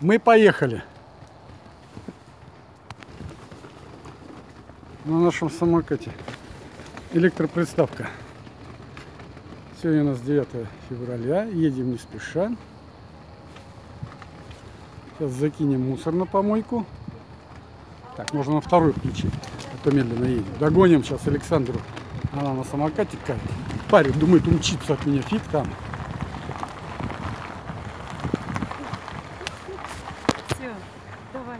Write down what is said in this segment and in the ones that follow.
Мы поехали. На нашем самокате. Электроприставка. Сегодня у нас 9 февраля. Едем не спеша. Сейчас закинем мусор на помойку. Так, можно на второй включить, а то медленно едем. Догоним сейчас Александру. Она на самокате катит. Парень думает умчиться от меня. Фиг там. Все, давай.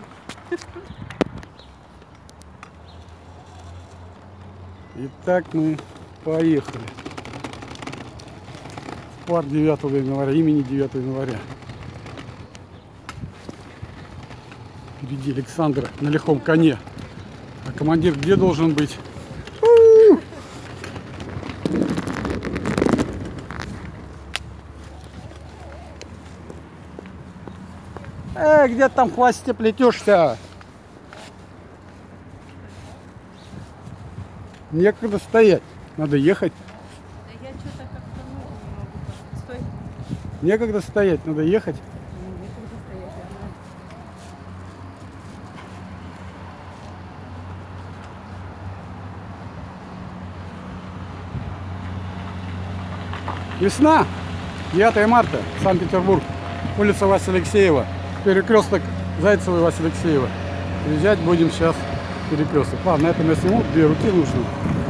Итак, мы поехали. В парк 9 января, имени 9 января. Впереди Александра на лихом коне. А командир где должен быть? Где там в хвосте плетешься? Некогда стоять, надо ехать. Да я что-то как-то не могу. Стой. Некогда стоять, надо ехать. Некогда стоять. Весна, 9 марта, Санкт-Петербург, улица Вася Алексеева, перекресток Зайцева и Вася Алексеева. Приезжать будем сейчас в перекресток. Ладно, на этом я сниму, 2 руки нужно.